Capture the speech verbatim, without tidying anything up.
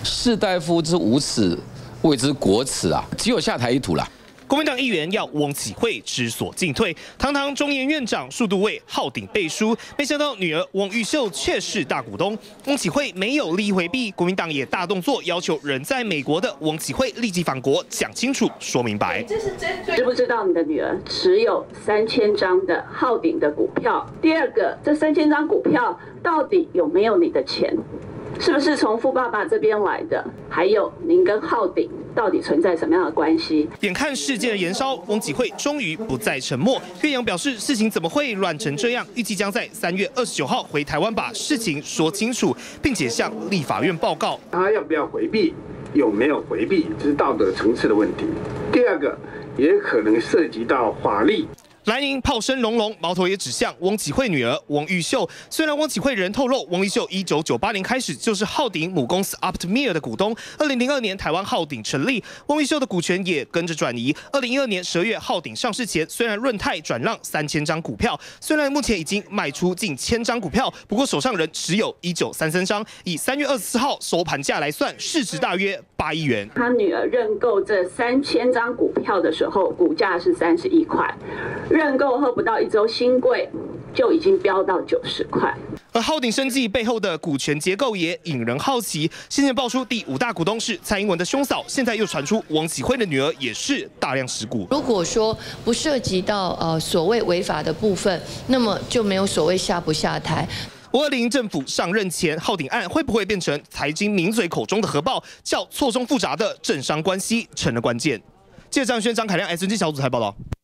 士大夫之无耻，谓之国耻啊！只有下台一途啦。 国民党议员要翁启慧知所进退，堂堂中研院长数度为浩鼎背书，没想到女儿翁玉秀却是大股东。翁启慧没有利益回避，国民党也大动作，要求人在美国的翁启慧立即返国，讲清楚、说明白。 这是针对知不知道你的女儿持有三千张的浩鼎的股票？第二个，这三千张股票到底有没有你的钱？ 是不是从富爸爸这边来的？还有您跟浩鼎到底存在什么样的关系？ 眼看事件的延烧，翁启慧终于不再沉默。岳阳表示，事情怎么会乱成这样？预计将在三月二十九号回台湾把事情说清楚，并且向立法院报告。 他要不要回避？有没有回避？这是道德层次的问题。第二个，也可能涉及到法律。 蓝营炮声隆隆，矛头也指向翁启慧女儿翁玉秀。虽然翁启慧人透露，翁玉秀一九九八年开始就是浩鼎母公司 Optmere 的股东。二零零二年台湾浩鼎成立，翁玉秀的股权也跟着转移。二零一二年十二月浩鼎上市前，虽然润泰转让三千张股票，虽然目前已经卖出近千张股票，不过手上仍持有一九三三张。以三月二十四号收盘价来算，市值大约八亿元。 他女儿认购这三千张股票的时候，股价是三十一块。 认购后不到一周，新贵就已经飙到九十块。 而浩鼎生技背后的股权结构也引人好奇。先前爆出第五大股东是蔡英文的兄嫂，现在又传出翁启慧的女儿也是大量持股。 如果说不涉及到呃所谓违法的部分，那么就没有所谓下不下台。 吴二零政府上任前，浩鼎案会不会变成财经名嘴口中的核爆，较错综复杂的政商关系成了关键？记者张轩、张凯亮 ，S N G 小组台报道。